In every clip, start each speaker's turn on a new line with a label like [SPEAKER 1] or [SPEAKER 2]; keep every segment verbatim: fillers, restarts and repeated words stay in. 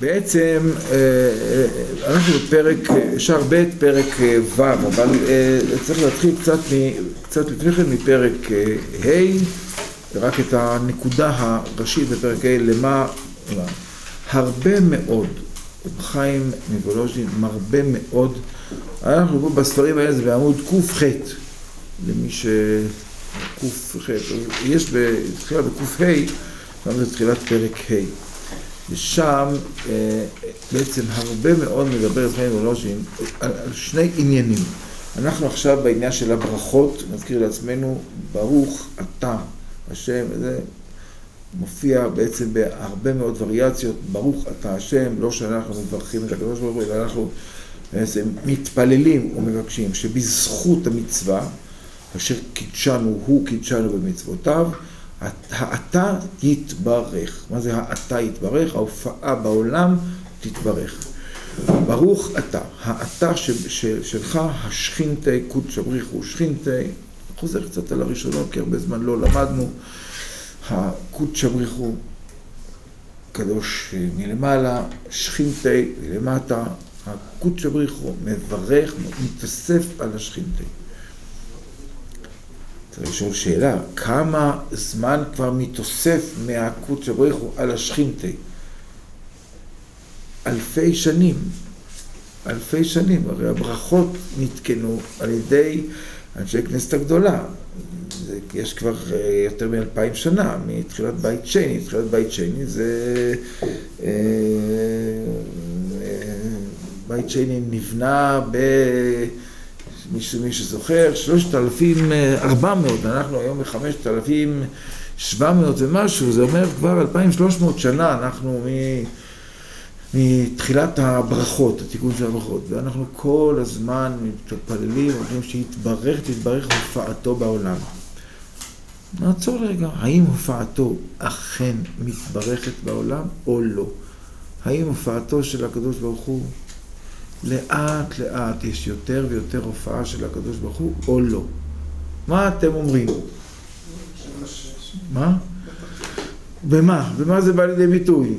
[SPEAKER 1] בעצם אנחנו בפרק, שער ב' פרק ו', אבל צריך להתחיל קצת, קצת לפני כן מפרק ה', רק את הנקודה הראשית בפרק ה', למה, הרבה מאוד, חיים מוולוז'ין, הרבה מאוד, אנחנו פה בספרים האלה, זה בעמוד ק"ח, למי ש... ק"ח, יש בתחילה בק"ח, גם זה תחילת פרק ה', ושם בעצם הרבה מאוד מדבר חיים מוולוז'ין על שני עניינים. אנחנו עכשיו בעניין של הברכות, נזכיר לעצמנו, ברוך אתה השם, זה מופיע בעצם בהרבה מאוד וריאציות, ברוך אתה השם, לא שאנחנו מברכים את הקדוש ברוך הוא, אלא אנחנו בעצם מתפללים ומבקשים שבזכות המצווה, אשר קידשנו, הוא קידשנו במצוותיו, האתה יתברך. מה זה האתה יתברך? ההופעה בעולם תתברך. ברוך אתה, האתה שלך, השכינתי, קודש בריחו שכינתי, חוזר קצת על הראשונות, כי הרבה זמן לא למדנו, הקודש בריחו, קדוש מלמעלה, שכינתי מלמטה, הקודש בריחו מברך, מתאסף על השכינתי. צריך לשאול שאלה, כמה זמן כבר מתאסף מהקודש בריחו על השכינתי? אלפי שנים, אלפי שנים, הרי הברכות נתקנו על ידי אנשי כנסת הגדולה. זה, יש כבר יותר מאלפיים שנה, מתחילת בית שני, תחילת בית שני זה... אה, אה, בית שני נבנה ב... מישהו, מי שזוכר, שלושת אלפים ארבע מאות, אנחנו היום בחמשת אלפים שבע מאות ומשהו, זה אומר כבר אלפיים ושלוש מאות שנה, אנחנו מ... מתחילת הברכות, התיקון של הברכות, ואנחנו כל הזמן מתפללים, אומרים שיתברך, תתברך הופעתו בעולם. נעצור רגע, האם הופעתו אכן מתברכת בעולם או לא? האם הופעתו של הקדוש ברוך הוא לאט לאט יש יותר ויותר הופעה של הקדוש ברוך הוא או לא? מה אתם אומרים? מה? במה? במה זה בא לידי ביטוי?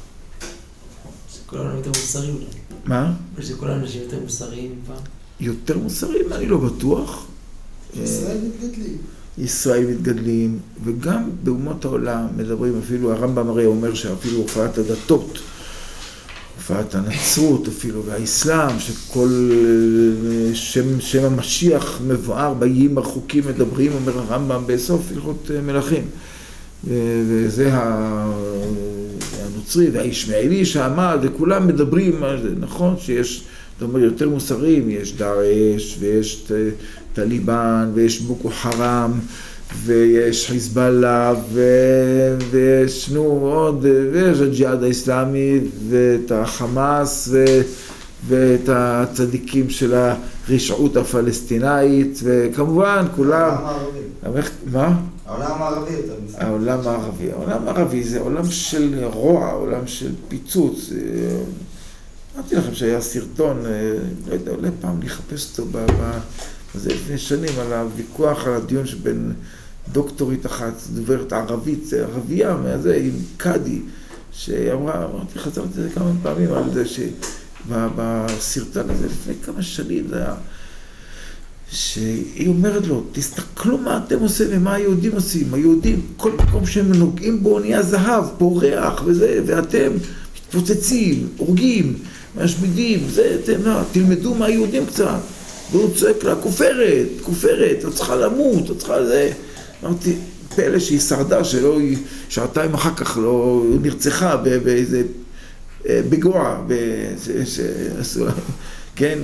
[SPEAKER 2] כל האנשים יותר מוסריים אולי.
[SPEAKER 1] מה?
[SPEAKER 2] שכל האנשים יותר מוסריים פעם.
[SPEAKER 1] יותר מוסריים? אני לא בטוח.
[SPEAKER 3] ישראל מתגדלים.
[SPEAKER 1] ישראל מתגדלים, וגם באומות העולם מדברים, אפילו הרמב"ם הרי אומר שאפילו הופעת הדתות, הופעת הנצרות אפילו, והאסלאם, שכל שם, שם המשיח מבואר באיים הרחוקים מדברים, אומר הרמב"ם בסוף הלכות מלכים. וזה הנוצרי והישמעאלי שעמד, וכולם מדברים על זה, נכון? שיש, אתה אומר, יותר מוסריים, יש דאעש, ויש טליבן, ויש בוקו חרם, ויש חיזבאללה, ויש נו עוד, ויש הג'יהאד האסלאמי, ואת החמאס, ו... ואת הצדיקים של הרשעות הפלסטינאית, וכמובן כולם... מה?
[SPEAKER 3] העולם הערבי יותר מסוים.
[SPEAKER 1] העולם הערבי. העולם הערבי זה עולם של רוע, עולם של פיצוץ. אמרתי לכם שהיה סרטון, לא יודע, אולי פעם לחפש אותו בזה לפני שנים, על הוויכוח, על הדיון שבין דוקטורית אחת, דוברת ערבית, זה ערבייה, מהזה, עם קאדי, שאמרה, אמרתי, חזרתי את זה כמה פעמים על זה, שבסרטון הזה לפני כמה שנים זה היה, שהיא אומרת לו, תסתכלו מה אתם עושים ומה היהודים עושים. היהודים, כל מקום שהם נוגעים בו נהיה זהב, פורח וזה, ואתם מתפוצצים, הורגים, משמידים, זה, אתם, לא, תלמדו מהיהודים קצת. והוא צועק לה, כופרת, כופרת, את צריכה למות, את צריכה זה. אמרתי, פלא שהיא שרדה, שלא, שעתיים אחר כך לא נרצחה באיזה בגוע, שעשו לה, כן,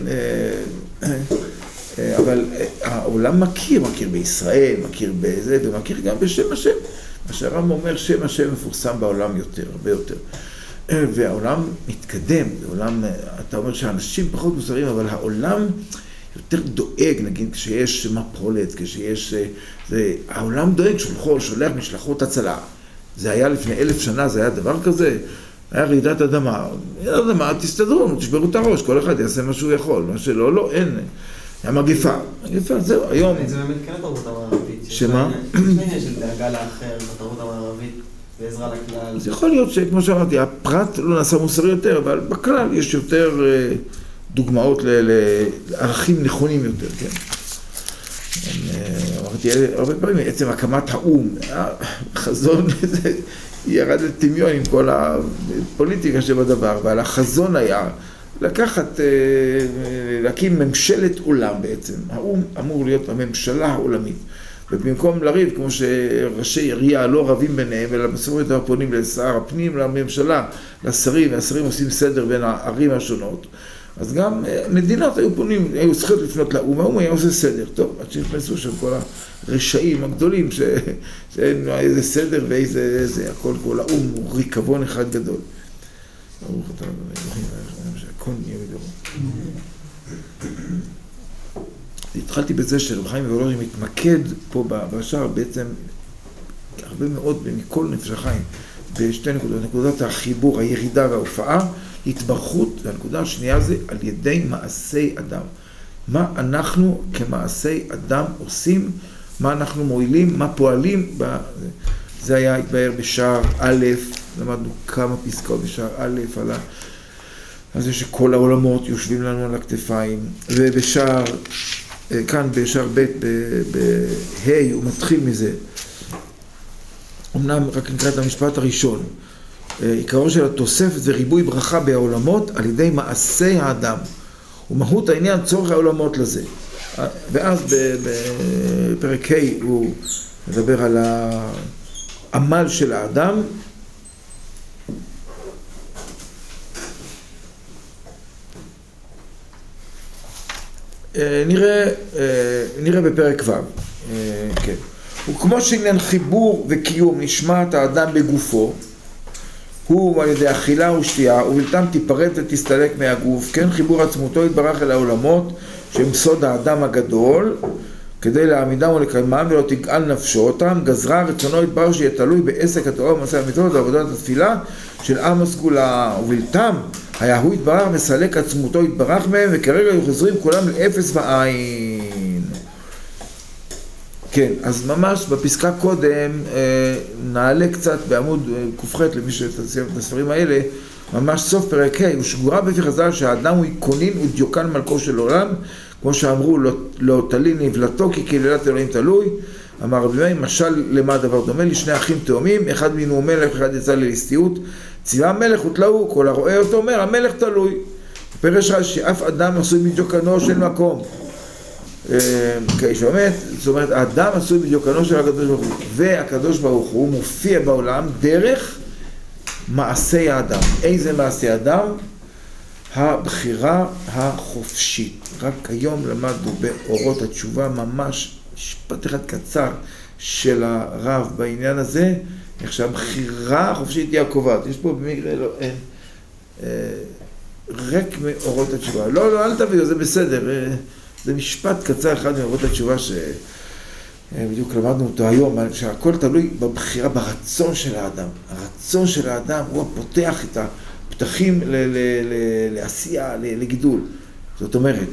[SPEAKER 1] אבל העולם מכיר, מכיר בישראל, מכיר בזה, ומכיר גם בשם השם. השר"מ אומר שם השם מפורסם בעולם יותר, הרבה יותר. והעולם מתקדם, העולם, אתה אומר שאנשים פחות מוסריים, אבל העולם יותר דואג, נגיד, כשיש מפולת, כשיש... זה, העולם דואג, שולחו, שולח משלחות הצלה. זה היה לפני אלף שנה, זה היה דבר כזה. היה רעידת אדמה. רעידת אדמה, תסתדרו, תשברו את הראש, כל אחד יעשה מה שהוא יכול. מה שלא, לא, אין. היה מגיפה. מגיפה, זהו, היום...
[SPEAKER 2] זה באמת כן התרבות המערבית.
[SPEAKER 1] שמה?
[SPEAKER 2] יש עניין של דאגה לאחר, התרבות המערבית.
[SPEAKER 3] ועזרה לכלל.
[SPEAKER 1] אז יכול להיות שכמו שאמרתי, הפרט לא נעשה מוסרי יותר, אבל בכלל יש יותר דוגמאות לערכים נכונים יותר, כן? אמרתי, הרבה פעמים, עצם הקמת האום, החזון ירד לטמיון עם כל הפוליטיקה שבדבר, אבל החזון היה לקחת, להקים ממשלת עולם בעצם. האום אמור להיות הממשלה העולמית. ובמקום לריב, כמו שראשי עירייה לא רבים ביניהם, אלא בסופו של דבר פונים לשר הפנים, לממשלה, לשרים, והשרים עושים סדר בין הערים השונות. אז גם מדינות היו פונים, היו צריכות לפנות לאום, האום היה עושה סדר. טוב, עד שנכנסו שם כל הרשעים הגדולים, שאין איזה סדר ואיזה, איזה, הכל כל האום הוא ריקבון אחד גדול. ברוך אתה, שהכל נהיה בגרון. התחלתי בזה שרב חיים מוולוז'ין מתמקד פה בשער בעצם הרבה מאוד מכל נפש החיים בשתי נקודות, נקודת החיבור, הירידה וההופעה, התברכות, והנקודה השנייה זה על ידי מעשי אדם. מה אנחנו כמעשי אדם עושים, מה אנחנו מועילים, מה פועלים, זה היה התבהר בשער א', למדנו כמה פסקאות בשער א', על ה... על זה שכל העולמות יושבים לנו על הכתפיים, ובשער, כאן בשער ב' בה' הוא מתחיל מזה. אמנם רק נקרא את המשפט הראשון. עיקרו של התוספת זה ריבוי ברכה בעולמות על ידי מעשי האדם. ומהות העניין צורך העולמות לזה. ואז בפרק ה' הוא מדבר על העמל של האדם. נראה, נראה בפרק ו', כן. וכמו שעניין חיבור וקיום נשמת האדם בגופו, הוא על ידי אכילה ושתייה, ובלתם תיפרד ותסתלק מהגוף, כן חיבור עצמותו יתברך אל העולמות, שהם סוד האדם הגדול, כדי להעמידם ולקיימם ולא תגאל נפשו אותם, גזרה רצונו יתברך שיהיה תלוי בעסק התורה ומעשה המצוות ועבודת התפילה של עם הסגולה, ובלתם היה הוא יתברך מסלק עצמותו יתברך מהם, וכרגע היו חוזרים כולם לאפס ועין. כן, אז ממש בפסקה קודם נעלה קצת בעמוד ק"ח למי שתסיים את הספרים האלה, ממש סוף פרק ה', ושגורה בפי חז"ל שהאדם הוא עיקונין ודיוקן מלכו של עולם, כמו שאמרו לא, לא תלין נבלתו כי קללת אלוהים תלוי. אמר רבי מאיר, משל למה דבר דומה לי, שני אחים תאומים, אחד מינו מלך, אחד יצא לליסטיות, ציווה המלך ותלאו, כל הרואה אותו אומר המלך תלוי. פרש רש"י, אף אדם עשוי בדיוקנו של מקום. כאיש באמת, זאת אומרת, האדם עשוי בדיוקנו של הקדוש ברוך הוא, והקדוש ברוך הוא מופיע בעולם דרך מעשי האדם. איזה מעשי האדם? הבחירה החופשית. רק היום למדנו באורות התשובה ממש משפט אחד קצר של הרב בעניין הזה, איך שהבחירה החופשית היא הקובעת. יש פה במקרה לא, אין, אה, רק מאורות התשובה. לא, לא, אל תביאו, זה בסדר. אה, זה משפט קצר אחד מאורות התשובה שבדיוק למדנו אותו היום, שהכל תלוי בבחירה, ברצון של האדם. הרצון של האדם הוא הפותח את הפתחים ל- ל- ל- לעשייה, ל- לגידול. זאת אומרת,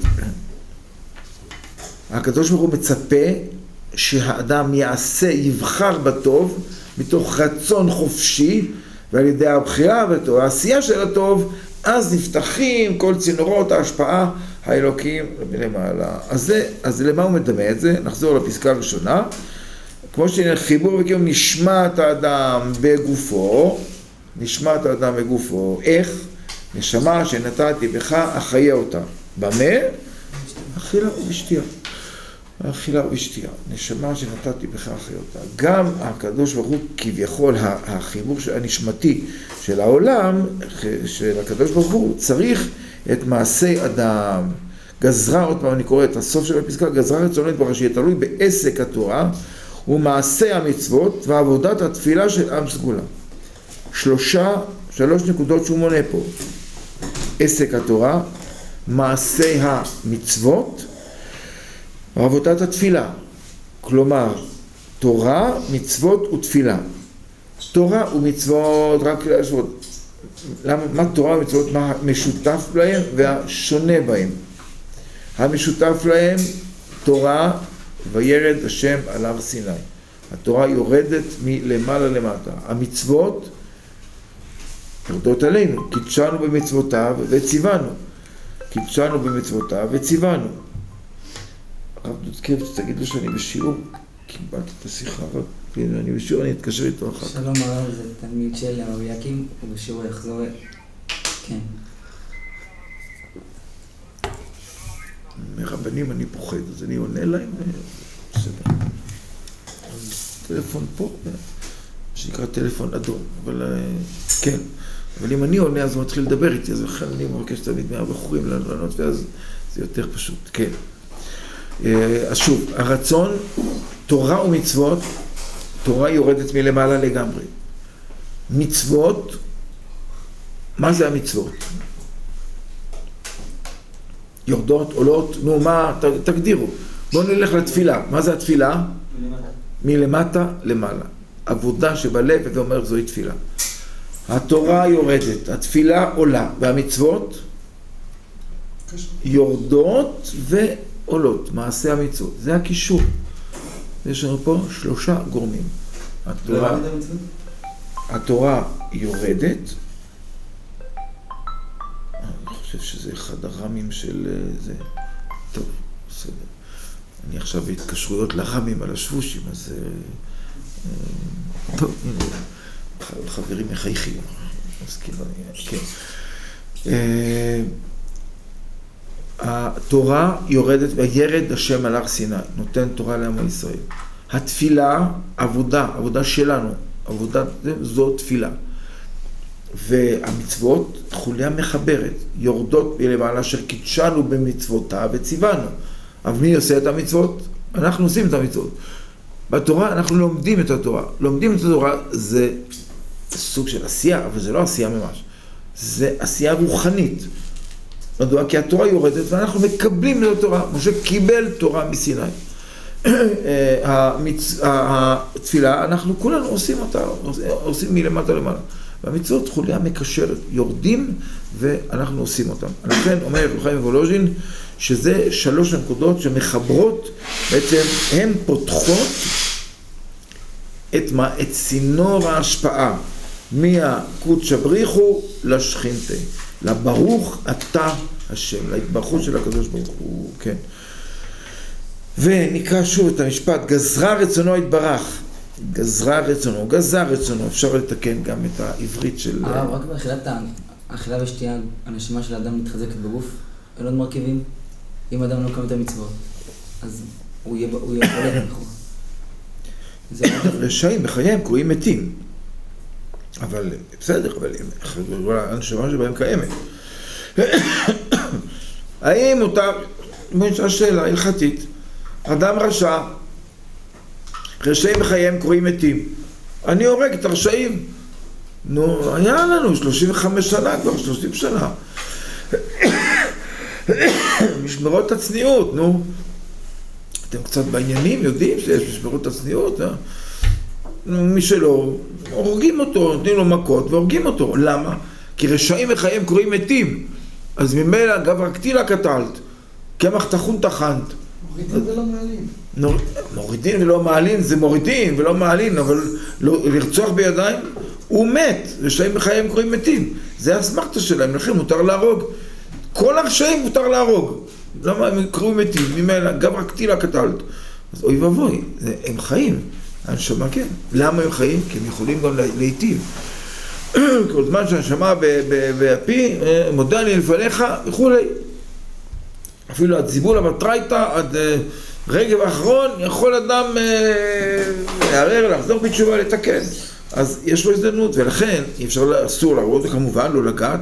[SPEAKER 1] הקדוש ברוך הוא מצפה שהאדם יעשה, יבחר בטוב, מתוך רצון חופשי, ועל ידי הבחירה בטוב, העשייה של הטוב, אז נפתחים כל צינורות ההשפעה האלוקים למעלה. אז, זה, אז למה הוא מדמה את זה? נחזור לפסקה הראשונה. כמו שהנה חיבור וקיום נשמת האדם בגופו, נשמת האדם בגופו, איך? נשמה שנתתי בך, אחיה אותה. במה? אכילה ובשתייה. אכילה ובשתייה. נשמה שנתתי בך, אחיה אותה. גם הקדוש ברוך הוא כביכול החיבור הנשמתי של העולם, של הקדוש ברוך הוא, צריך את מעשי אדם. גזרה, עוד פעם אני קורא את הסוף של הפסקה, גזרה רצונו יתברך שיהיה תלוי בעסק התורה ומעשי המצוות ועבודת התפילה של עם סגולה. שלושה, שלוש נקודות שהוא מונה פה. עסק התורה, מעשי המצוות ועבודת התפילה. כלומר, תורה, מצוות ותפילה. תורה ומצוות, רק להשוות. למה, מה תורה ומצוות, מה משותף להם והשונה בהם? המשותף להם, תורה וירד השם על הר סיני. התורה יורדת מלמעלה למטה. המצוות יורדות עלינו, קידשנו במצוותיו וציוונו. קידשנו במצוותיו וציוונו. הרב דודקב, תגיד לו שאני בשיעור, קיבלתי את השיחה, רק אני בשיעור, אני אתקשר איתו אחר כך.
[SPEAKER 4] שלום הרב, זה תלמיד של הרב יקים, ובשיעור יחזור... כן.
[SPEAKER 1] מרבנים אני פוחד, אז אני עונה להם, בסדר. טלפון פה, שנקרא טלפון אדום, אבל כן. אבל אם אני עונה, אז הוא מתחיל לדבר איתי, אז לכן אני מבקש תמיד מהבחורים לענות, ואז זה יותר פשוט, כן. אז שוב, הרצון, תורה ומצוות, תורה יורדת מלמעלה לגמרי. מצוות, מה זה המצוות? יורדות, עולות, נו מה, ת, תגדירו. בואו נלך לתפילה. מה זה התפילה? מלמטה. מלמטה למעלה. עבודה שבלב, ואומר זוהי תפילה. התורה יורדת, התפילה עולה, והמצוות יורדות ועולות. מעשה המצוות. זה הקישור. יש לנו פה שלושה גורמים. התורה, התורה יורדת. אני חושב שזה אחד הרמים של זה. טוב, בסדר. אני עכשיו בהתקשרויות לרמים על השבושים, אז... טוב, הנה, חברים מחייכים. אז כאילו, כן. התורה יורדת, וירד השם על הר סיני, נותן תורה לעם ישראל. התפילה, עבודה, עבודה שלנו, עבודה, זו תפילה. והמצוות, חוליה מחברת, יורדות מלמעלה אשר קידשנו במצוותיו וציוונו. אבל מי עושה את המצוות? אנחנו עושים את המצוות. בתורה אנחנו לומדים את התורה. לומדים את התורה זה סוג של עשייה, אבל זה לא עשייה ממש. זה עשייה רוחנית. מדוע? כי התורה יורדת ואנחנו מקבלים את התורה. משה קיבל תורה מסיני. המצ... התפילה, אנחנו כולנו עושים אותה, עושים מלמטה למעלה. והמצוות חוליה מקשרת, יורדים ואנחנו עושים אותם. לכן אומר רב חיים מוולוז'ין שזה שלוש נקודות שמחברות, בעצם הן פותחות את, מה, את צינור ההשפעה מהקודש בריחו לשכינתה, לברוך אתה השם, להתברכות של הקדוש ברוך הוא, כן. ונקרא שוב את המשפט, גזרה רצונו התברך, גזרה רצונו, גזר רצונו, אפשר לתקן גם את העברית של...
[SPEAKER 4] הרב, רק באכילת האכילה ושתייה, הנשימה של האדם מתחזקת בגוף, אין עוד מרכיבים. אם האדם לא קם את המצוות, אז הוא יהיה עולה בכוח.
[SPEAKER 1] רשעים בחייהם קרויים מתים. אבל בסדר, אבל הנשימה שבהם קיימת. האם אותה, השאלה הלכתית, אדם רשע, רשעים בחייהם קרויים מתים. אני הורג את הרשעים. נו, היה לנו שלושים וחמש שנה כבר, שלושים שנה. משמרות הצניעות, נו. אתם קצת בעניינים, יודעים שיש משמרות הצניעות, אה? נו, מי שלא, הורגים אותו, נותנים לו מכות והורגים אותו. למה? כי רשעים בחייהם קרויים מתים. אז ממילא גברא קטילה קטלת, קמח טחון טחנת.
[SPEAKER 3] מורידים ולא מעלים.
[SPEAKER 1] מורידים ולא מעלים, זה מורידים ולא מעלים, אבל לרצוח בידיים, הוא מת, רשעים בחייהם קרויים מתים. זה האסמכתה שלהם, לכן מותר להרוג. כל הרשעים מותר להרוג. למה הם קרויים מתים? ממילא גברא קטילה קטלת. אז אוי ואבוי, הם חיים. הנשמה כן. למה הם חיים? כי הם יכולים גם להיטיב. כל זמן שהנשמה בפי, מודה אני לפניך וכולי. אפילו עד זיבול המטרייתא, עד רגב האחרון, יכול אדם לערער, לחזור בתשובה, לתקן. אז יש לו הזדמנות, ולכן אפשר, אסור להרוג, כמובן, לא לגעת,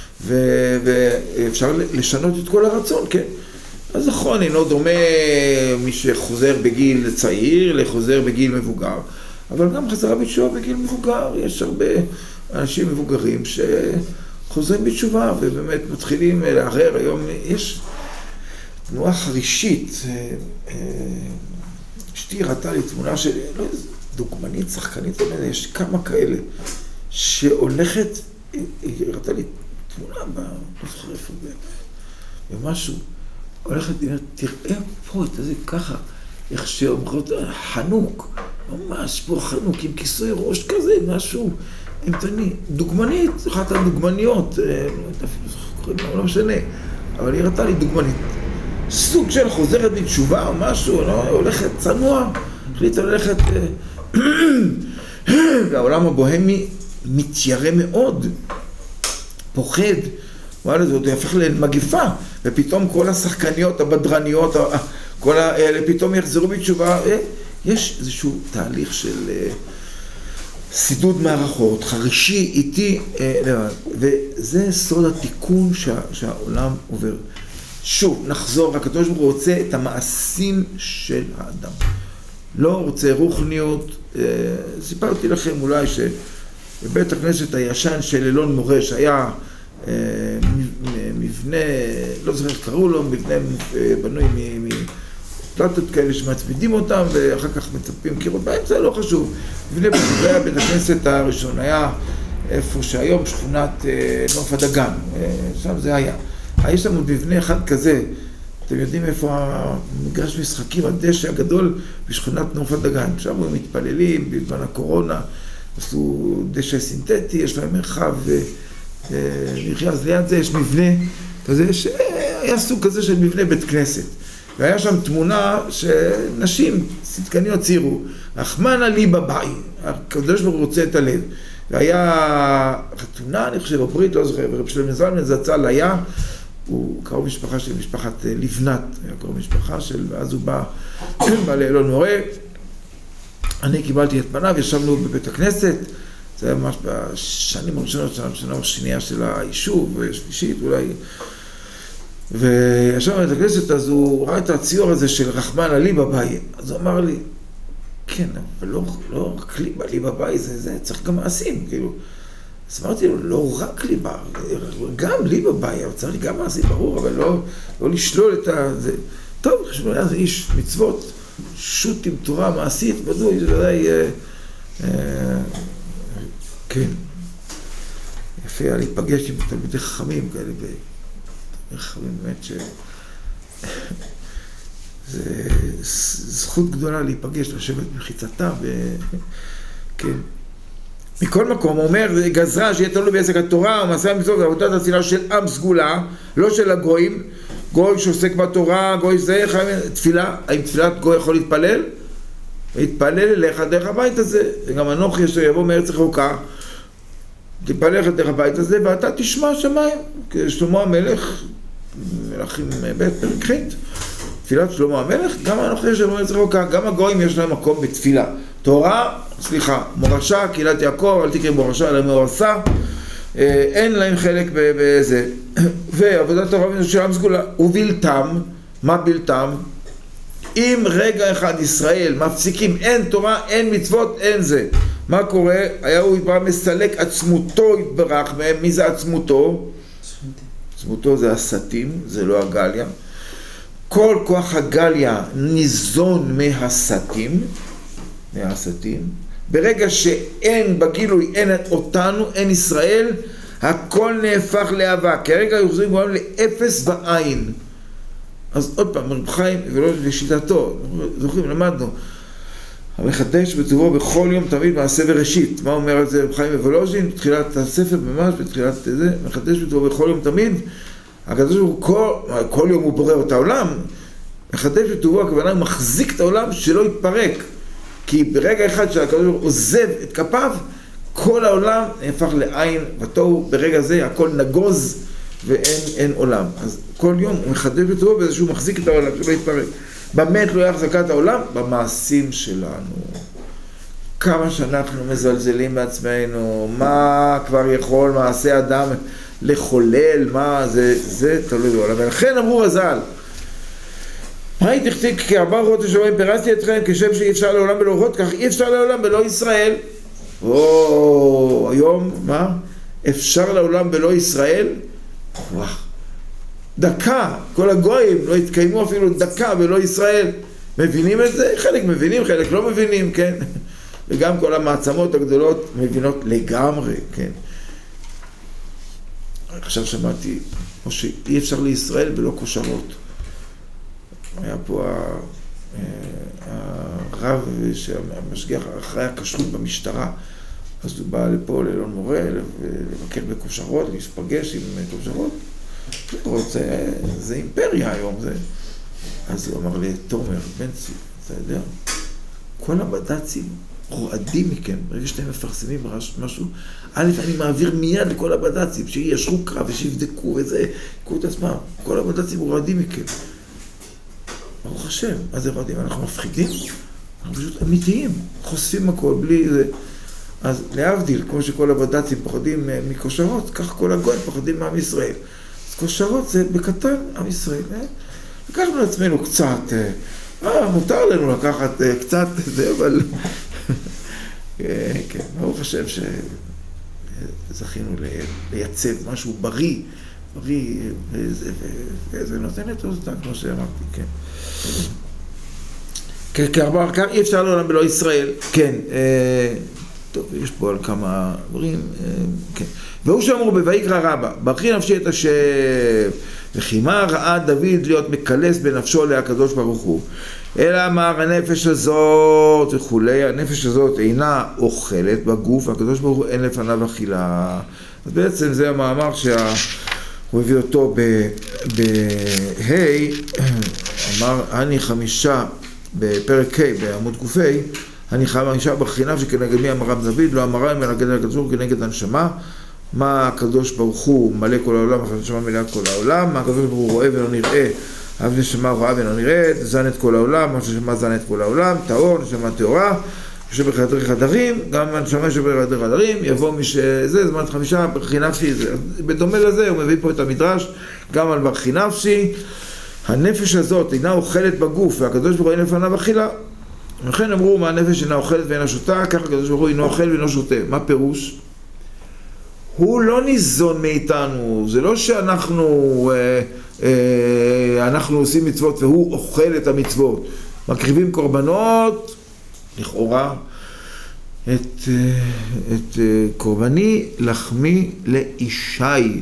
[SPEAKER 1] ואפשר לשנות את כל הרצון, כן. אז נכון, אינו דומה מי שחוזר בגיל צעיר לחוזר בגיל מבוגר, אבל גם חזרה בתשובה בגיל מבוגר. יש הרבה אנשים מבוגרים שחוזרים בתשובה, ובאמת מתחילים לערער. היום יש תנועה חרישית, אשתי הראתה לי תמונה של דוגמנית, שחקנית, יש כמה כאלה שהולכת, היא הראתה לי תמונה, לא זוכר איפה במשהו, הולכת, תראה פה את זה ככה, איך שאומרות, חנוק, ממש פה חנוק עם כיסוי ראש כזה, משהו אימתני, דוגמנית, אחת הדוגמניות, לא משנה, אבל היא ראתה לי דוגמנית. סוג של חוזרת בתשובה או משהו, לא? הולכת צנוע, החליטה ללכת, והעולם הבוהמי מתיירא מאוד, פוחד, וואלה, זה עוד יהפך למגיפה, ופתאום כל השחקניות, הבדרניות, כל האלה, פתאום יחזרו בתשובה, יש איזשהו תהליך של סידוד מערכות, חרישי, איטי, וזה סוד התיקון שה, שהעולם עובר. שוב, נחזור, הקדוש ברוך הוא רוצה את המעשים של האדם. לא רוצה רוחניות. סיפרתי לכם אולי שבבית הכנסת הישן של אלון מורש היה מבנה, לא זוכר איך קראו לו, מבנה בנוי מפלטות כאלה שמצמידים אותם ואחר כך מצפים קירות באמצע, לא חשוב. מבנה היה בית הכנסת הראשון, היה איפה שהיום שכונת נוף הדגן, שם זה היה. היה שם מבנה אחד כזה, אתם יודעים איפה המגרש משחקים, הדשא הגדול בשכונת נוף הדגן, שם הם מתפללים בזמן הקורונה, עשו דשא סינתטי, יש להם מרחב מחיה, אז ליד זה יש מבנה כזה, שהיה סוג כזה של מבנה בית כנסת. והיה שם תמונה שנשים, צדקניות ציירו, רחמנא ליבא באי, הקדוש ברוך הוא רוצה את הלב. והיה חתונה, אני חושב, הברית, לא זוכר, ורב שלמה זלמן זצ"ל היה, הוא קרוב משפחה של משפחת לבנת, היה קרוב משפחה של, ואז הוא בא, בא לאלון מורה, אני קיבלתי את פניו, ישבנו בבית הכנסת, זה היה ממש בשנים הראשונות, שנה השנייה של היישוב, שלישית אולי, וישבנו בבית הכנסת, אז הוא ראה את הציור הזה של רחמנא ליבא באי, אז הוא אמר לי, כן, אבל לא, לא רק ליבא, ליבא באי, זה, זה צריך גם מעשים, כאילו. אז אמרתי לו, לא רק ליבא, גם ליבא באי, אבל צריך גם מעשים, ברור, אבל לא, לא לשלול את ה... זה... טוב, חשבנו, היה זה איש מצוות, שוט עם תורה מעשית, בדוי, זה ודאי... אה, אה, כן. יפה היה להיפגש עם תלמידי חכמים כאלה, חכמים באמת ש... זה זכות גדולה להיפגש, לשבת מחיצתה, ו... כן. מכל מקום, הוא אומר, גזרה שיהיה תלוי בעסק התורה, ומעשה המצוות ועבודת התפילה של עם סגולה, לא של הגויים, גוי שעוסק בתורה, גוי זה, תפילה, האם תפילת גוי יכול להתפלל? להתפלל אליך דרך הבית הזה, וגם אנוכי יש יבוא מארץ רחוקה, תתפלל לך דרך הבית הזה, ואתה תשמע שמיים, כשלמה המלך, מלכים בית פרק ח' תפילת שלמה המלך, גם אנוכי יש יבוא מארץ רחוקה, גם הגויים יש להם מקום בתפילה. תורה, סליחה, מורשה, קהילת יעקב, אל תקרא מורשה, אלא מורסה, אין להם חלק בזה. ועבודת הרב של עם סגולה, ובלתם, מה בלתם? אם רגע אחד ישראל מפסיקים, אין תורה, אין מצוות, אין זה. מה קורה? היה הוא יתברא מסלק עצמותו יתברך מהם. מי זה עצמותו? עצמותו זה הסתים, זה לא הגליה. כל כוח הגליה ניזון מהסתים, מהסתים. ברגע שאין בגילוי, אין אותנו, אין ישראל, הכל נהפך לאהבה. כרגע יוחזרים גורם לאפס בעין. אז עוד פעם, רב חיים, ולא לשיטתו, זוכרים, למדנו, המחדש בטובו בכל יום תמיד מעשה וראשית. מה אומר על זה רב חיים וולוז'ין? בתחילת הספר ממש, בתחילת זה, מחדש בטובו בכל יום תמיד. הקדוש ברוך הוא כל, כל יום הוא בורא את העולם, מחדש בטובו, הכוונה הוא מחזיק את העולם שלא יתפרק. כי ברגע אחד שהקדוש ברוך הוא עוזב את כפיו, כל העולם נהפך לעין ותוהו, ברגע זה הכל נגוז ואין אין עולם. אז כל יום הוא מחדש בטובו בזה שהוא מחזיק את העולם שלא יתפרק. באמת לא יחזקת העולם? במעשים שלנו. כמה שאנחנו מזלזלים בעצמנו, מה כבר יכול מעשה אדם לחולל, מה זה, זה תלוי בעולם. ולכן אמרו רז"ל, היי תכתיק כי ארבע רוחות השמיים פרסתי אתכם כשם שאי אפשר לעולם בלא רוחות, כך אי אפשר לעולם בלא ישראל. או, היום, מה? אפשר לעולם בלא ישראל? וואו. דקה, כל הגויים לא התקיימו אפילו דקה בלא ישראל. מבינים את זה? חלק מבינים, חלק לא מבינים, כן? וגם כל המעצמות הגדולות מבינות לגמרי, כן? עכשיו שמעתי, כמו שאי אפשר לישראל בלא כושרות. היה פה הרב שהמשגיח אחראי הכשרות במשטרה, אז הוא בא לפה לאלון מורה, לבקר בכושרות, להיפגש עם כושרות. זה, זה אימפריה היום, זה. אז הוא אמר לי, תומר, בנצי, אתה יודע, כל הבד"צים רועדים מכם, ברגע שאתם מפרסמים משהו, א', אני מעביר מיד לכל הבד"צים, שישרו קרב ושיבדקו וזה, יקחו את עצמם, כל הבד"צים רועדים מכם. ברוך השם, מה זה רועדים? אנחנו מפחידים? אנחנו פשוט אמיתיים, חושפים הכל, בלי זה. אז להבדיל, כמו שכל הבד"צים פוחדים מכושרות, כך כל הגויים פוחדים מעם ישראל. אז כושרות זה בקטן עם ישראל. אה? לקחנו לעצמנו קצת, אה, מותר לנו לקחת אה, קצת, זה, אבל... כן, ברוך השם שזכינו לייצב משהו בריא, בריא, וזה, וזה נותן את אותה, כמו שאמרתי, כן. כארבע, כאן אי אפשר לעולם בלא ישראל, כן. טוב, יש פה על כמה דברים, כן. והוא שאמרו בויקרא רבא, ברכי נפשי את השם, וכי מה ראה דוד להיות מקלס בנפשו להקדוש ברוך הוא? אלא אמר הנפש הזאת וכולי, הנפש הזאת אינה אוכלת בגוף, והקדוש ברוך הוא אין לפניו אכילה. אז בעצם זה המאמר שהוא הביא אותו בה', אמר, אני חמישה, בפרק ה' בעמוד ק"ה, אני חמישה בחינה שכנגד מי אמר רב דוד, לא אמרה אם מנגד על הקדוש ברוך הוא כנגד הנשמה, מה הקדוש ברוך הוא מלא כל העולם, הנשמה מלאה כל העולם, מה הקדוש ברוך הוא רואה ולא נראה, אף נשמה רואה ולא נראית, זן את כל העולם, מה שנשמה זן את כל העולם, טהור, נשמה טהורה, יושב בחדרי חדרים, גם הנשמה יושב בחדרי חדרים, יבוא מי שזה, זמן חמישה, ברכי נפשי, בדומה לזה הוא מביא פה את המדרש, גם על ברכי נפשי, הנפש הזאת אינה אוכלת בגוף, והקדוש ברוך הוא אין לפניו אכילה, לכן אמרו מה הנפש אינה אוכלת ואינה שותה, ככה הקדוש ברוך הוא אינו אוכל ואינו שותה, מה פירוש? הוא לא ניזון מאיתנו, זה לא שאנחנו אה, אה, אנחנו עושים מצוות והוא אוכל את המצוות. מקריבים קורבנות, לכאורה, את, אה, את אה, קורבני לחמי לאישי. אה,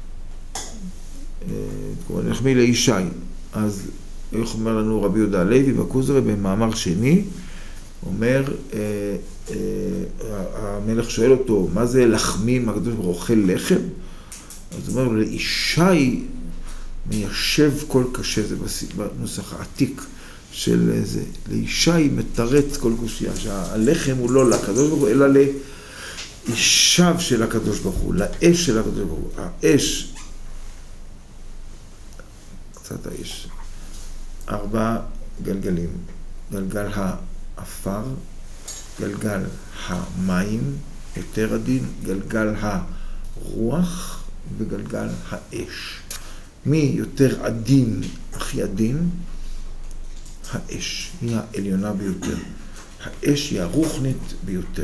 [SPEAKER 1] קורבני לחמי לאישי. אז איך אומר לנו רבי יהודה הלוי בכוזרי במאמר שני, אומר, אה, אה, המלך שואל אותו, מה זה לחמים, הקדוש ברוך הוא אוכל לחם? אז הוא אומר, לאישי מיישב כל קשה, זה בנוסח העתיק של זה, לאישי מתרץ כל קושיה, שהלחם הוא לא לקדוש ברוך הוא, אלא לאישיו של הקדוש ברוך הוא, לאש של הקדוש ברוך הוא, האש, קצת האש, ארבע גלגלים, גלגל האפר, גלגל המים, יותר עדין, גלגל הרוח וגלגל האש. מי יותר עדין, הכי עדין? האש היא העליונה ביותר. האש היא הרוחנית ביותר.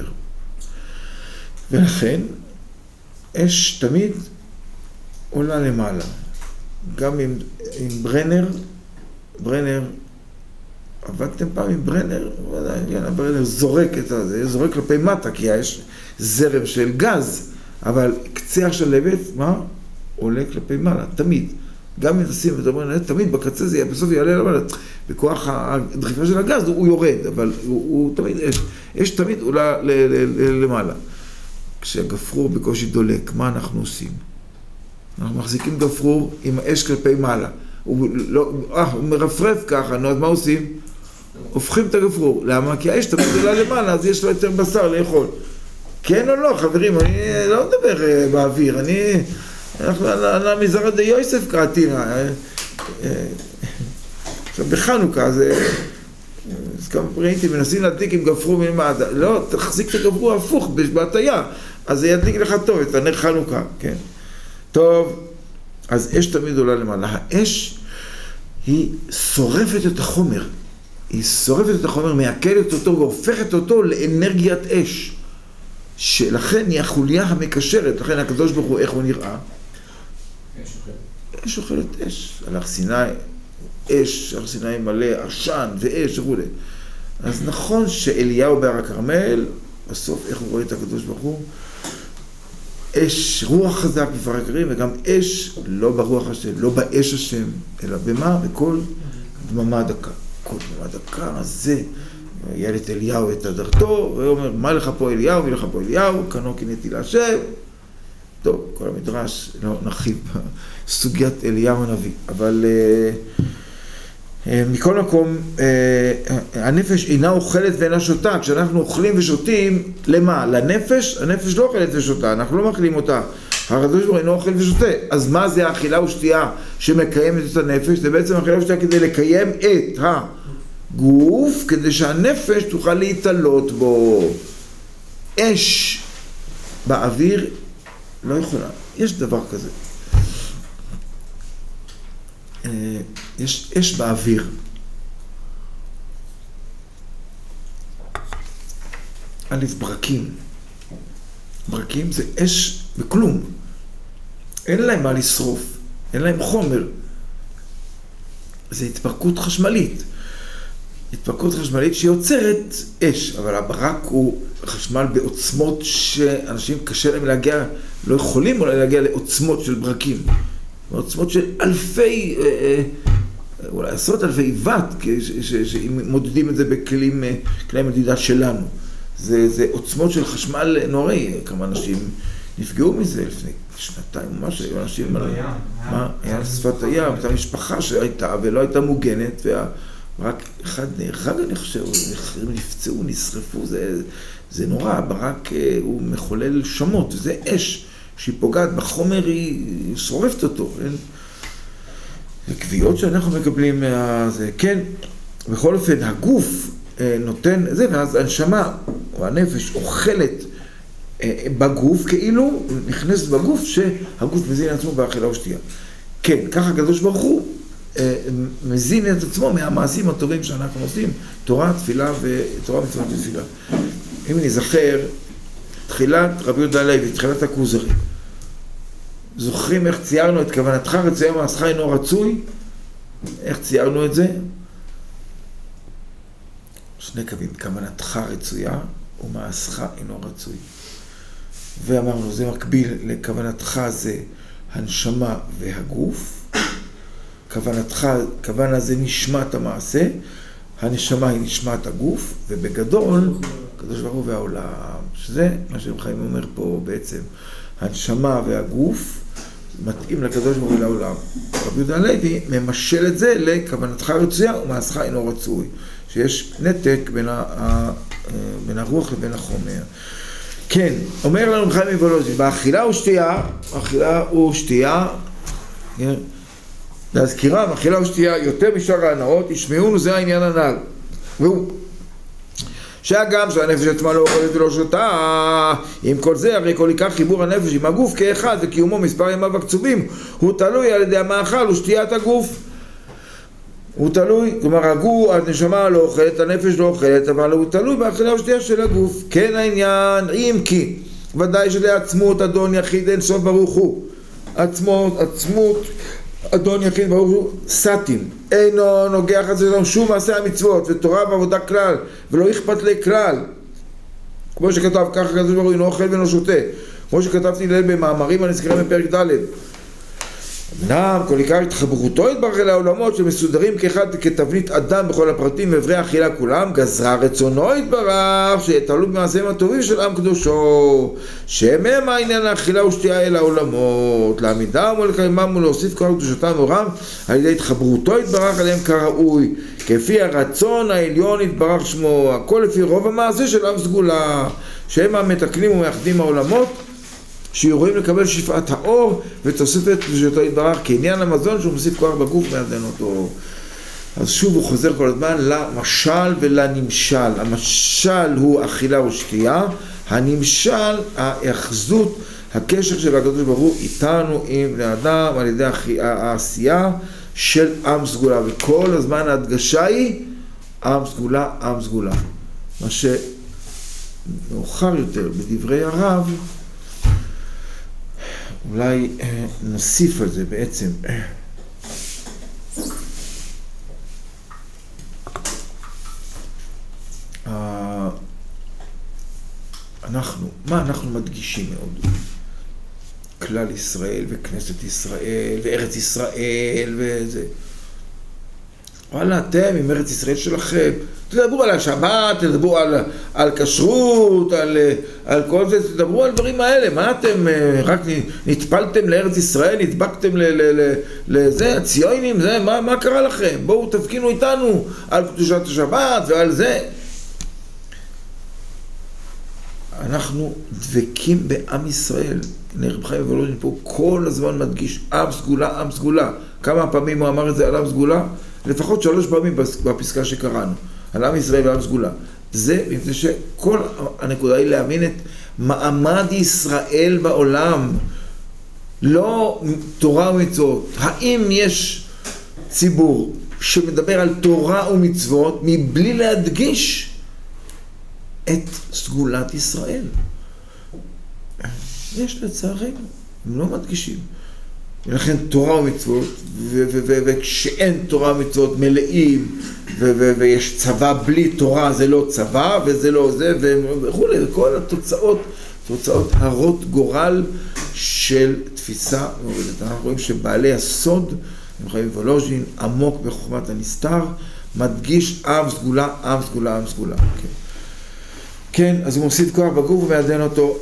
[SPEAKER 1] ולכן, אש תמיד עולה למעלה. גם עם, עם ברנר, ברנר, עבדתם פעם עם ברנר? ברנר זורק את זה, זורק כלפי מטה, כי יש זרם של גז, אבל קצה השלבת, מה? עולה כלפי מעלה, תמיד. גם אם תשים את הברנר, תמיד בקצה זה בסוף יעלה למעלה. בכוח הדחיפה של הגז הוא יורד, אבל הוא, הוא תמיד, אש, אש תמיד עולה ל, ל, ל, למעלה. כשהגפרור בקושי דולק, מה אנחנו עושים? אנחנו מחזיקים גפרור עם האש כלפי מעלה. הוא, לא, אה, הוא מרפרף ככה, נו, אז מה עושים? הופכים את הגפרור. למה? כי האש תמיד עולה למעלה, אז יש לו יותר בשר לאכול. כן או לא, חברים, אני לא מדבר uh, באוויר, אני... אנחנו על המזרע די יוסף קראתינה. עכשיו, בחנוכה, זה... אז כמה ראיתי, מנסים להדליק עם גפרור מלמעלה. לא, תחזיק את הגפרור הפוך, בהטיה. אז זה ידליק לך טוב, את הנר חנוכה, כן. טוב, אז אש תמיד עולה למעלה. האש היא שורפת את החומר. היא שורפת את החומר, מעכלת אותו והופכת אותו לאנרגיית אש. שלכן היא החוליה המקשרת, לכן הקדוש ברוך הוא, איך הוא נראה? אש אוכלת. אש אוכלת אש. על הר סיני, אש, הר סיני מלא, עשן ואש וכו'. אז נכון שאליהו בהר הכרמל, בסוף איך הוא רואה את הקדוש ברוך הוא? אש, רוח חזק מפרק הרים, וגם אש, לא ברוח השם, לא באש השם, אלא במה? בכל דממה דקה. דקות מהדקה הזה, ילד אליהו את הדרתו, והוא אומר, מה לך פה אליהו, מי לך פה אליהו, קנו קינאתי להשם. טוב, כל המדרש, לא נרחיב בסוגיית אליהו הנביא, אבל uh, uh, מכל מקום, uh, הנפש אינה אוכלת ואינה שותה. כשאנחנו אוכלים ושותים, למה? לנפש? הנפש לא אוכלת ושותה, אנחנו לא מאכילים אותה. הקדוש ברוך הוא אינו אוכל ושותה. אז מה זה האכילה ושתייה שמקיימת את הנפש? זה בעצם האכילה ושתייה כדי לקיים את הגוף, כדי שהנפש תוכל להתעלות בו. אש באוויר לא יכולה. יש דבר כזה. יש אש באוויר. א', ברקים. ברקים זה אש בכלום. אין להם מה לשרוף. אין להם חומר. זה התפרקות חשמלית. התפרקות חשמלית שיוצרת אש, אבל הברק הוא חשמל בעוצמות שאנשים קשה להם להגיע, לא יכולים אולי להגיע לעוצמות של ברקים. עוצמות של אלפי, אולי עשרות אלפי ואט, שמודדים את זה בכלים, כלי מדידה שלנו. זה, זה עוצמות של חשמל נוראי. כמה אנשים נפגעו מזה לפני שנתיים, ממש היו אנשים... מה? היה שפת הים, הייתה משפחה שהייתה ולא הייתה מוגנת, ורק אחד נהרג, אני חושב, נפצעו, נשרפו, זה, זה נורא. ברק הוא מחולל שמות, זה אש שהיא פוגעת בחומר, היא שורפת אותו. זה קביעות שאנחנו מקבלים מהזה. כן, בכל אופן, הגוף נותן, זה, ואז הנשמה או הנפש אוכלת בגוף, כאילו נכנסת בגוף שהגוף מזין את עצמו באכילה ושתייה. כן, ככה הקדוש ברוך הוא מזין את עצמו מהמעשים הטובים שאנחנו עושים, תורה, תפילה ותורה, מצוות ותפילה. אם נזכר, תחילת רבי יהודה הלוי, תחילת הכוזרי, זוכרים איך ציירנו את כוונתך רצויה ומעשך אינו רצוי? איך ציירנו את זה? שני קווים, כוונתך רצויה ומעשך אינו רצוי. ואמרנו, זה מקביל לכוונתך זה הנשמה והגוף. כוונתך, כוונה זה נשמת המעשה, הנשמה היא נשמת הגוף, ובגדול, הקדוש ברוך הוא והעולם, שזה מה שרב חיים אומר פה בעצם, הנשמה והגוף מתאים לקדוש ברוך הוא לעולם. רבי יהודה הלוי ממשל את זה לכוונתך רצויה ומעשך אינו רצוי, שיש נתק בין, ה, בין הרוח לבין החומר. כן, אומר לנו חיים מוולוז'ין, באכילה ושתייה, אכילה ושתייה, כן, להזכירה, אכילה ושתייה יותר משאר ההנאות, ישמעונו, זה העניין הנ"ל. והוא, שהגם שהנפש עצמה לא אוכלת ולא שותה, עם כל זה, הרי כל עיקר חיבור הנפש עם הגוף כאחד וקיומו מספר ימיו הקצובים, הוא תלוי על ידי המאכל ושתיית הגוף. הוא תלוי, כלומר הגוף, הנשמה לא אוכלת, הנפש לא אוכלת, אבל הוא תלוי באכילה ושתייה של הגוף. כן העניין, אם כי, ודאי שלעצמות אדון יחיד אין סוף ברוך הוא. עצמות, עצמות, אדון יחיד ברוך הוא, סטים. אינו נוגע חס ושלום שום מעשה המצוות, ותורה ועבודה כלל, ולא אכפת לי כלל. כמו שכתב ככה הקדוש ברוך הוא, אינו אוכל ואינו שותה. כמו שכתבתי ליל במאמרים הנזכרים בפרק ד'. אמנם כל עיקר התחברותו יתברך אל העולמות שמסודרים כאחד כתבנית אדם בכל הפרטים ואיברי האכילה כולם, גזרה רצונו יתברך שיתעלו במעשיהם הטובים של עם קדושו, שמהם העניין האכילה ושתייה אל העולמות, להעמידם ולקיימם ולהוסיף כל קדושתם ואורם על ידי התחברותו יתברך עליהם כראוי, כפי הרצון העליון יתברך שמו, הכל לפי רוב המעשה של עם סגולה, שהם המתקנים ומאחדים העולמות, שיורים לקבל שפעת האור ותוספת קדושתו יתברך כעניין המזון שהוא מוסיף כוח בגוף מעדן אותו. אז שוב הוא חוזר כל הזמן למשל ולנמשל. המשל הוא אכילה ושתייה, הנמשל האחזות, הקשר של הקדוש ברוך הוא איתנו עם בני אדם על ידי העשייה של עם סגולה, וכל הזמן ההדגשה היא עם סגולה, עם סגולה. מה שמאוחר יותר בדברי הרב אולי נוסיף על זה בעצם. אנחנו, מה אנחנו מדגישים מאוד? כלל ישראל וכנסת ישראל וארץ ישראל וזה. וואלה, אתם עם ארץ ישראל שלכם, תדברו על השבת, תדברו על, על כשרות, על, על כל זה, תדברו על דברים האלה. מה אתם, רק נטפלתם לארץ ישראל, נדבקתם ל, ל, ל, לזה, הציונים, זה, מה, מה קרה לכם? בואו תפגינו איתנו על קדושת השבת ועל זה. אנחנו דבקים בעם ישראל. רב חיים וולוז'ין פה כל הזמן מדגיש עם סגולה, עם סגולה. כמה פעמים הוא אמר את זה על עם סגולה? לפחות שלוש פעמים בפסקה שקראנו. על עם ישראל ועם סגולה. זה מפני שכל הנקודה היא להאמין את מעמד ישראל בעולם. לא תורה ומצוות. האם יש ציבור שמדבר על תורה ומצוות מבלי להדגיש את סגולת ישראל? יש לצערנו, הם לא מדגישים. ולכן תורה ומצוות, וכשאין תורה ומצוות מלאים, ויש צבא בלי תורה, זה לא צבא, וזה לא זה, וכו', וכל התוצאות, תוצאות הרות גורל של תפיסה מעובדת. אנחנו רואים שבעלי הסוד, רב חיים וולוז'ין, עמוק בחוכמת הנסתר, מדגיש עם סגולה, עם סגולה, עם סגולה. כן, כן, אז הוא מוסיף כוח בגוף ומעדן אותו.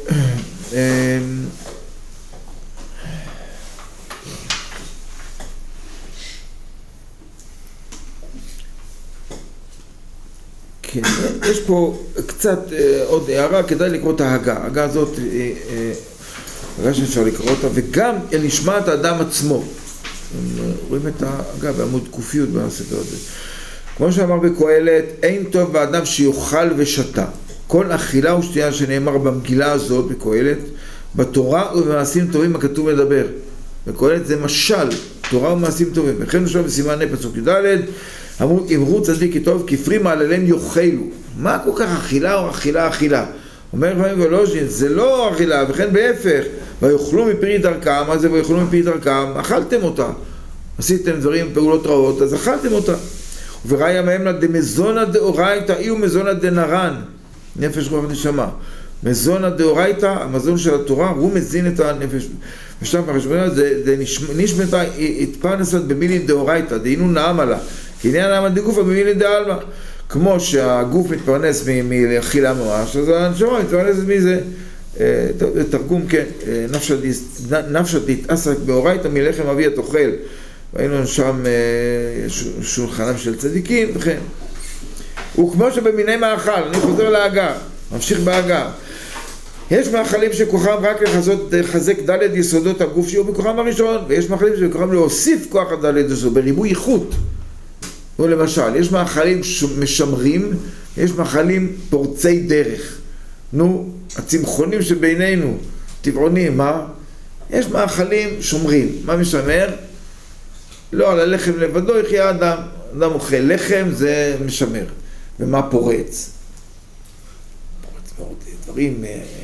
[SPEAKER 1] כן, יש פה קצת עוד הערה, כדאי לקרוא את ההגה. ההגה הזאת, ההגה שאפשר לקרוא אותה, וגם נשמעת האדם עצמו. רואים את ההגה בעמוד קופיות בספר הזה. כמו שאמר בקהלת, אין טוב באדם שיאכל ושתה. כל אכילה ושתייה שנאמר במגילה הזאת בקהלת, בתורה ובמעשים טובים הכתוב מדבר. בקהלת זה משל, תורה ומעשים טובים. וכן נשאר בסימן ה' פסוק י"ד, אמרו, אמרו צדיק כי טוב, כפרי מעלליהם יאכלו. מה כל כך אכילה או אכילה אכילה? אומר רב חיים וולוז'ין, זה לא אכילה, וכן בהפך, ויאכלו מפרי דרכם. מה זה ויאכלו מפרי דרכם? אכלתם אותה. עשיתם דברים, פעולות רעות, אז אכלתם אותה. וראיה מהם דמזונה דאורייתא אי ומזונה דנרן. נפש רוח נשמה. מזונה דאורייתא, המזון של התורה, הוא מזין את הנפש. ושם החשבונה, זה נשמתה התפרנסת במילין דאורייתא, דהינו נעם עלה. כי עניין נעם דגופה במילין דעלמא. כמו שהגוף מתפרנס מאכילה ממש, אז הנשמה מתפרנסת מזה. תרגום, כן, נפשא דתעסק באורייתא מלחם אבי התאכל. ראינו שם שולחנם של צדיקים, וכן. וכמו שבמיני מאכל, אני חוזר להגה, ממשיך בהגה. יש מאכלים שכוחם רק לחזות, לחזק דלת יסודות הגוף שיהיו בכוחם הראשון, ויש מאכלים שכוחם להוסיף כוח הדלת יסודות, בריבוי איכות. ולמשל, יש מאכלים משמרים, יש מאכלים פורצי דרך. נו, הצמחונים שבינינו, טבעונים, מה? יש מאכלים שומרים. מה משמר? לא, על הלחם לבדו יחיה אדם. אדם אוכל לחם, זה משמר. ומה פורץ? פורץ מאוד, דברים...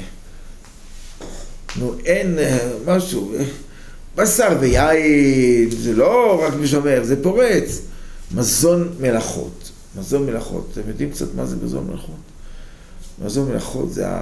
[SPEAKER 1] נו, אין משהו... בשר ויין, זה לא רק משמר, זה פורץ. מזון מלאכות. מזון מלאכות. אתם יודעים קצת מה זה מזון מלאכות? מזון מלאכות זה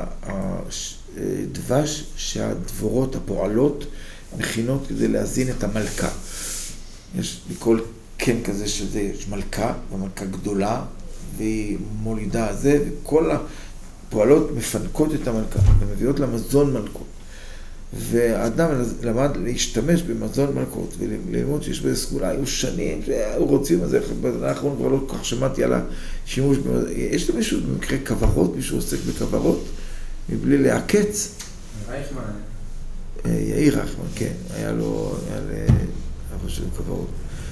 [SPEAKER 1] הדבש שהדבורות הפועלות מכינות כדי להזין את המלכה. יש בכל קן כזה שזה, יש מלכה, ומלכה גדולה, והיא מולידה זה, וכל הפועלות מפנקות את המלכה, ומביאות לה מזון מלכות. והאדם למד להשתמש במזון מלכות, וללמוד שיש בזה סגולה, היו שנים שהיו רוצים על זה, אנחנו כבר לא כל כך שמעתי על השימוש במזון. יש למישהו במקרה כברות, מישהו עוסק בכברות, מבלי להעקץ?
[SPEAKER 3] רייכמן.
[SPEAKER 1] יאיר רייכמן, כן, היה לו, היה לאבא של כברות.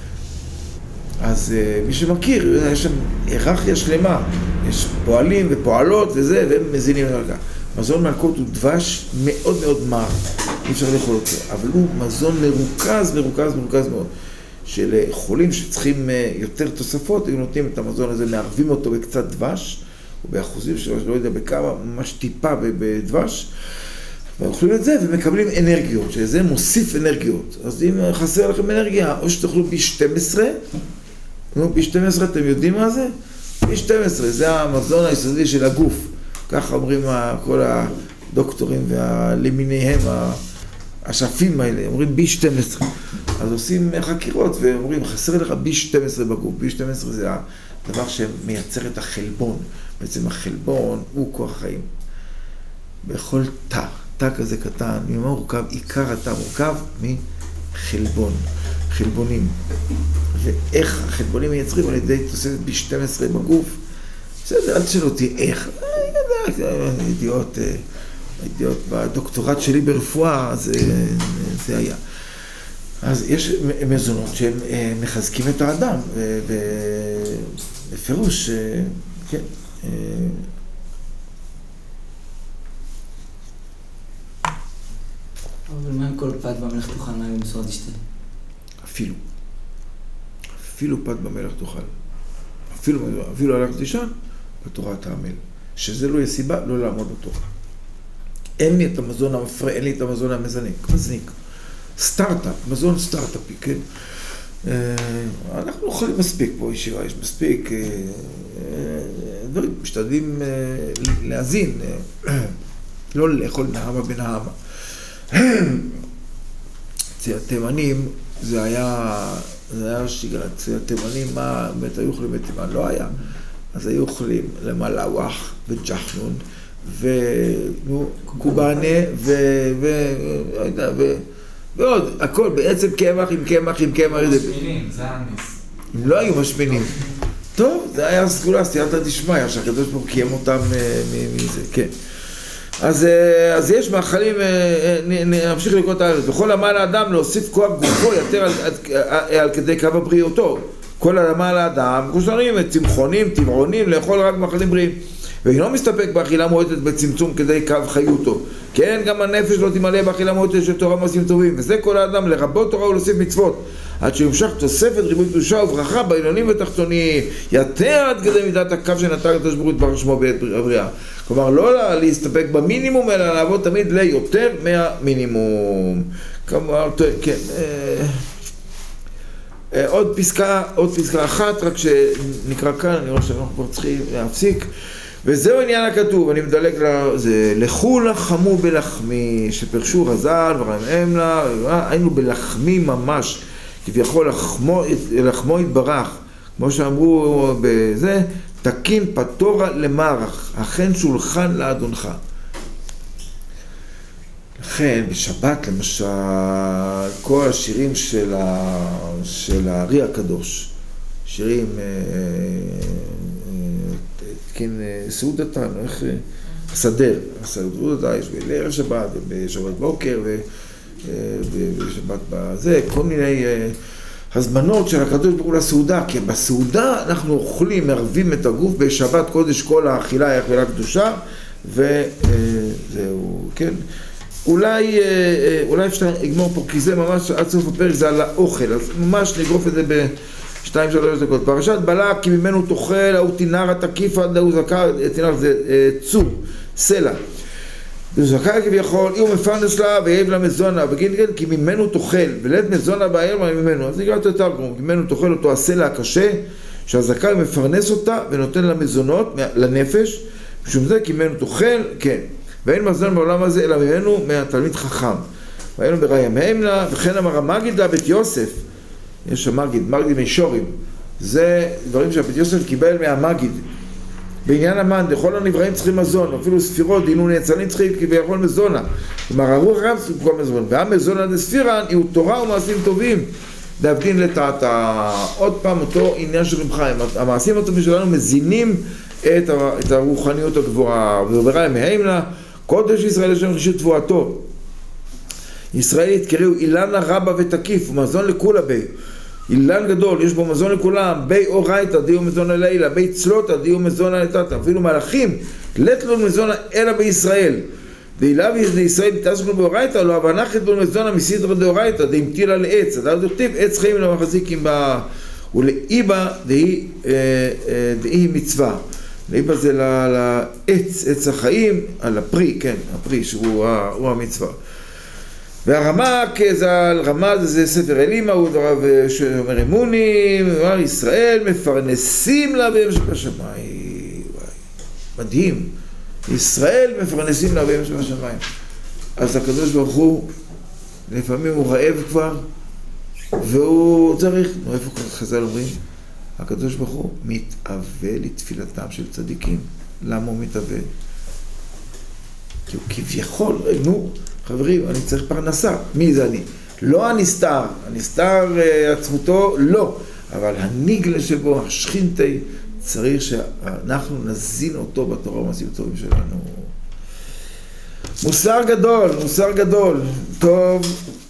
[SPEAKER 1] אז מי שמכיר, יש שם היררכיה שלמה, יש פועלים ופועלות וזה, והם מזינים למלכה. מזון מלכות הוא דבש מאוד מאוד מר, אי אפשר לאכול אותו, אבל הוא מזון מרוכז, מרוכז, מרוכז מאוד. של חולים שצריכים יותר תוספות, הם נותנים את המזון הזה, מערבים אותו בקצת דבש, או באחוזים שלו, לא יודע בכמה, ממש טיפה בדבש, ואוכלים את זה ומקבלים אנרגיות, שזה מוסיף אנרגיות. אז אם חסר לכם אנרגיה, או שתאכלו בי שתים עשרה, נו, בי שתים עשרה אתם יודעים מה זה? בי שתים עשרה, זה המזון היסודי של הגוף. ככה אומרים כל הדוקטורים והלמיניהם, השפים האלה, אומרים בי שתים עשרה. אז עושים חקירות ואומרים, חסר לך בי שתים עשרה בגוף. בי שתים עשרה זה הדבר שמייצר את החלבון. בעצם החלבון הוא כוח חיים. בכל תא, תא כזה קטן, ממה מורכב? עיקר התא מורכב מחלבון, חלבונים. ואיך החלבונים מייצרים על ידי תוספת בי שתים עשרה בגוף? בסדר, אל תשאל אותי איך. ידיעות, ידיעות בדוקטורט שלי ברפואה, זה, זה היה. אז יש מזונות שהם מחזקים את האדם, ובפירוש, כן.
[SPEAKER 4] אבל מה עם כל פת במלך תאכל, מה עם מסורת תשתה?
[SPEAKER 1] אפילו. אפילו פת במלך תאכל. אפילו, אפילו הלך תישן, בתורה תעמל. שזה לא יהיה סיבה לא לעמוד בתורה. אין לי את המזון המפרה, אין לי את המזון המזניק. מזניק. סטארט-אפ, מזון סטארט-אפי, כן? אנחנו אוכלים מספיק פה ישיבה, יש מספיק דברים, משתדלים להזין, לא לאכול נהמה בנהמה. אצל התימנים זה היה, זה היה שגרה, אצל התימנים מה באמת היו אוכלים בתימן? לא היה. אז היו אוכלים למלאווח וג'חנון וקובאנה ו... ו... ועוד, הכל בעצם קמח עם קמח עם קמח.
[SPEAKER 2] משמינים, זה הנס.
[SPEAKER 1] הם לא היו משמינים. טוב, זה היה סגולה, סייעתא דשמיא, שהקדוש ברוך הוא קיים אותם מזה, כן. אז, אז יש מאכלים, נמשיך לקרוא את הארץ. וכל עמל האדם להוסיף כוח גופו יותר על, על, על כדי קו הבריאותו. כל עמל האדם, כמו שאומרים, צמחונים, טבעונים, לאכול רק מאכלים בריאים. ואינו מסתפק באכילה מועטת בצמצום כדי קו חיותו. כן, גם הנפש לא תמלא באכילה מועטת של תורה מעשים טובים. וזה כל האדם, לרבות תורה ולהוסיף מצוות. עד שימשך תוספת ריבוי קדושה וברכה בעליונים ותחתונים, יותר עד כדי מידת הקו שנתן הקדוש ברוך הוא יתברך שמו בעת הבריאה. כלומר, לא להסתפק במינימום, אלא לעבוד תמיד ליותר מהמינימום. כלומר, כן. עוד פסקה, עוד פסקה אחת, רק שנקרא כאן, אני רואה שאנחנו כבר צריכים להפסיק. וזהו עניין הכתוב, אני מדלג לזה, לכו לחמו בלחמי, שפרשו רז"ל ורמם לה, היינו בלחמי ממש, כביכול לחמו, לחמו יתברך, כמו שאמרו בזה, תקין פטורה למערך, אכן שולחן לאדונך. לכן בשבת למשל, כל השירים של, ה... של הארי הקדוש, שירים כן, סעודתן, איך סדר, סעודתה, יש בערב שבת, בשבת בוקר, ובשבת בזה, כל מיני הזמנות של הקדוש ברוך הוא לסעודה, כי בסעודה אנחנו אוכלים, מערבים את הגוף, בשבת קודש כל האכילה היא אכילה קדושה, וזהו, כן. אולי, אולי אפשר לגמור פה, כי זה ממש עד סוף הפרק זה על האוכל, אז ממש נגרוף את זה ב... שתיים שלוש דקות. פרשת בלק, כי ממנו תאכל, ההוא תינר התקיף עד ההוא זכר, תינר זה צור, סלע. הוא זכר כביכול, הוא מפרנס לה ויהב לה מזונה, בגין כן, כי ממנו תאכל, ולד מזונה בעיר ממנו. אז נקרא את יותר כמו, כי ממנו תאכל אותו הסלע הקשה, שהזכר מפרנס אותה ונותן לה מזונות לנפש, משום זה כי ממנו תאכל, כן. ואין מזון בעולם הזה, אלא ממנו מהתלמיד חכם. והיינו בריימהם לה, וכן אמר המגיד לה בית יוסף, יש שם מגיד, מגיד מישורים. זה דברים שהבית יוסף קיבל מהמגיד. בעניין המן, לכל הנבראים צריכים מזון, אפילו ספירות, דינו נאצלים צריכים כביכול מזונה. כלומר, הרוח הרב צריכים כל מזון. והמזונה דספירן, הוא תורה ומעשים טובים. להבדין לטעתה. עוד פעם, אותו עניין של רב חיים. המעשים הטובים שלנו מזינים את, ה, את הרוחניות הגבוהה. וברא מהם לה, קודש ישראל לשם חישות תבואתו. ישראל יתקראו אילנה רבה ותקיף, ומזון לכולה בי. אילן גדול, יש בו מזון לכולם, בי אורייתא דיו מזון הלילה, בי צלותא דיו מזון הלטתא, אפילו מלאכים, לתלון מזון אלא בישראל. ואילב ישראל תעסקנו באורייתא, לא הבנחת בו מזון המסידרא דאורייתא, דאמתילה לעץ, הדעת דוכתיב, עץ חיים לא מחזיקים בה, ולאיבה דהי מצווה. לאיבה זה לעץ, עץ החיים, על הפרי, כן, הפרי שהוא המצווה. והרמ"ק ז"ל, רמ"ז זה ספר אלימה, הוא דרב שאומר אמונים, אמר ישראל מפרנסים לאביהם שבשמיים. מדהים, ישראל מפרנסים לאביהם שבשמיים. אז הקדוש ברוך הוא, לפעמים הוא רעב כבר, והוא צריך, נו איפה חז"ל אומרים? הקדוש ברוך הוא מתאווה לתפילתם של צדיקים. למה הוא מתאווה? כי הוא כביכול, נו, חברים, אני צריך פרנסה. מי זה אני? לא הנסתר, הנסתר עצמותו, לא. אבל הניגלה שבו, השכינתי, צריך שאנחנו נזין אותו בתורה ומעשים טובים שלנו. מוסר גדול, מוסר גדול. טוב.